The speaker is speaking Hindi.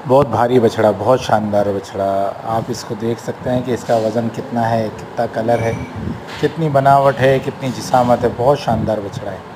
बहुत भारी बछड़ा, बहुत शानदार बछड़ा। आप इसको देख सकते हैं कि इसका वज़न कितना है, कितना कलर है, कितनी बनावट है, कितनी जिसामत है। बहुत शानदार बछड़ा है।